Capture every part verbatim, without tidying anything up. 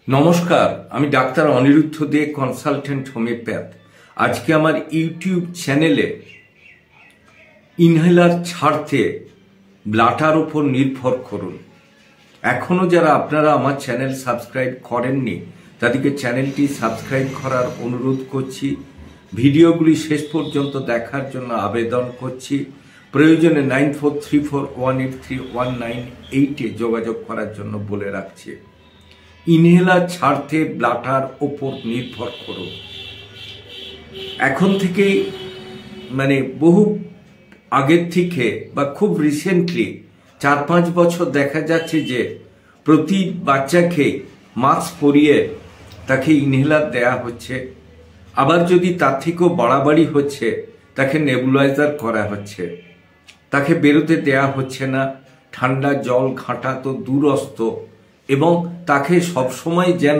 নমস্কার, আমি doctor Aniruddha Dey, consultant homeopath. আজকে আমার ইউটিউব চ্যানেলে ইনহেলার ছাড়তে ব্লাটার উপর নির্ভর করুন। এখনও যারা আপনারা আমার চ্যানেল সাবস্ক্রাইব করেননি তাদেরকে চ্যানেলটি সাবস্ক্রাইব করার অনুরোধ করছি। ভিডিওগুলি শেষ পর্যন্ত দেখার জন্য আবেদন করছি। প্রয়োজনে nine four three four one eight three one nine এইটে যোগাযোগ করার জন্য বলে রাখছি। ইনহেলার ছাড়তে ব্লাটার ওপর নির্ভর করুন। এখন থেকেই মানে বহু আগের থেকে বা খুব রিসেন্টলি চার পাঁচ বছর দেখা যাচ্ছে যে প্রতি বাচ্চাকে মাস্ক পরিয়ে তাকে ইনহেলার দেয়া হচ্ছে। আবার যদি তার থেকেও বাড়াবাড়ি হচ্ছে তাকে নেবুলাইজার করা হচ্ছে। তাকে বেরোতে দেয়া হচ্ছে না। ঠান্ডা জল ঘাঁটা তো দূরস্থ, এবং তাকে সবসময় যেন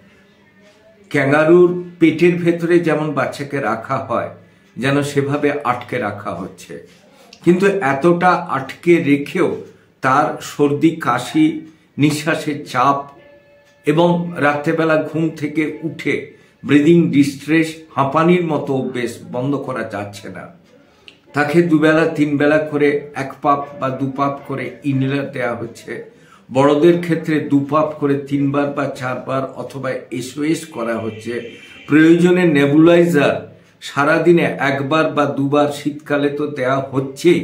ক্যাঙ্গারুর পেটের ভেতরে যেমন বাচ্চাকে রাখা হয় যেন সেভাবে আটকে রাখা হচ্ছে। কিন্তু এতটা আটকে রেখেও তার সর্দি, কাশি, নিঃশ্বাসের চাপ এবং রাত্রেবেলা ঘুম থেকে উঠে ব্রিদিং ডিস্ট্রেস, হাঁপানির মতো অভ্যেস বন্ধ করা যাচ্ছে না। তাকে দুবেলা তিন বেলা করে এক পাপ বা দু পাপ করে ইনহেলার দেওয়া হচ্ছে। বড়দের ক্ষেত্রে দু পাপ করে তিনবার বা চারবার অথবা এসওএস করা হচ্ছে। প্রয়োজনে নেবুলাইজার সারাদিনে একবার বা দুবার শীতকালে তো দেওয়া হচ্ছেই,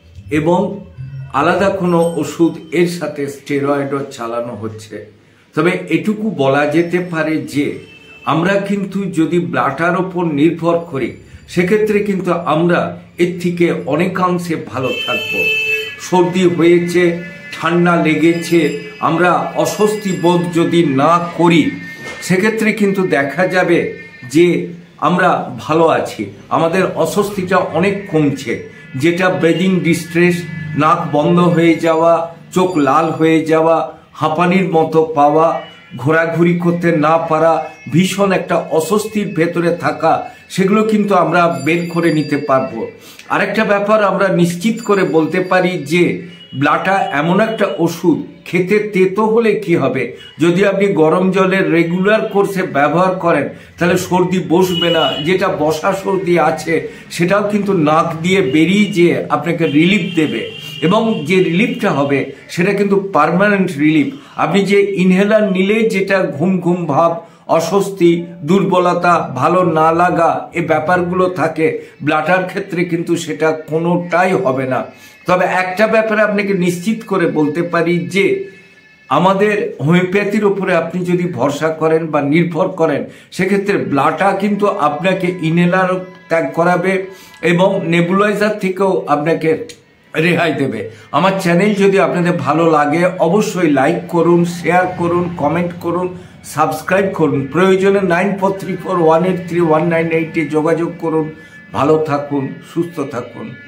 এবং আলাদা কোনো ওষুধ এর সাথে স্টেরয়েডও চালানো হচ্ছে। তবে এটুকু বলা যেতে পারে যে আমরা কিন্তু যদি ব্লাটার ওপর নির্ভর করি সেক্ষেত্রে কিন্তু আমরা এর থেকে অনেকাংশে ভালো থাকব। সর্দি হয়েছে, ঠান্ডা লেগেছে, আমরা অস্বস্তি বোধ যদি না করি সেক্ষেত্রে কিন্তু দেখা যাবে যে আমরা ভালো আছি, আমাদের অস্বস্তিটা অনেক কমছে। যেটা ব্রিদিং ডিস্ট্রেস, নাক বন্ধ হয়ে যাওয়া, চোখ লাল হয়ে যাওয়া, হাঁপানির মতো পাওয়া, ঘোরাঘুরি করতে না পারা, ভীষণ একটা অস্বস্তির ভেতরে থাকা, সেগুলো কিন্তু আমরা বের করে নিতে পারবো। আরেকটা ব্যাপার আমরা নিশ্চিত করে বলতে পারি যে ব্লাটা এমন একটা ওষুধ, খেতে তেতো হলে কি হবে, যদি আপনি গরম জলের রেগুলার কোর্সে ব্যবহার করেন তাহলে সর্দি বসবে না। যেটা বসা সর্দি আছে সেটাও কিন্তু নাক দিয়ে বেরিয়ে যেয়ে আপনাকে রিলিফ দেবে, এবং যে রিলিফটা হবে সেটা কিন্তু পার্মানেন্ট রিলিফ। আপনি যে ইনহেলার নিলে যেটা ঘুম ঘুম ভাব, অস্বস্তি, দুর্বলতা, ভালো না লাগা, এই ব্যাপারগুলো থাকে, ব্লাটার ক্ষেত্রে কিন্তু সেটা কোনোটাই হবে না। তবে একটা ব্যাপারে আপনাকে নিশ্চিত করে বলতে পারি যে আমাদের হোমিওপ্যাথির উপরে আপনি যদি ভরসা করেন বা নির্ভর করেন সেক্ষেত্রে ব্লাটা কিন্তু আপনাকে ইনহেলার ত্যাগ করাবে এবং নেবুলাইজার থেকেও আপনাকে রেহাই দেবে। আমার চ্যানেল যদি আপনাদের ভালো লাগে অবশ্যই লাইক করুন, শেয়ার করুন, কমেন্ট করুন, সাবস্ক্রাইব করুন। প্রয়োজনে nine four three four one eight three one nine এইটে যোগাযোগ করুন। ভালো থাকুন, সুস্থ থাকুন।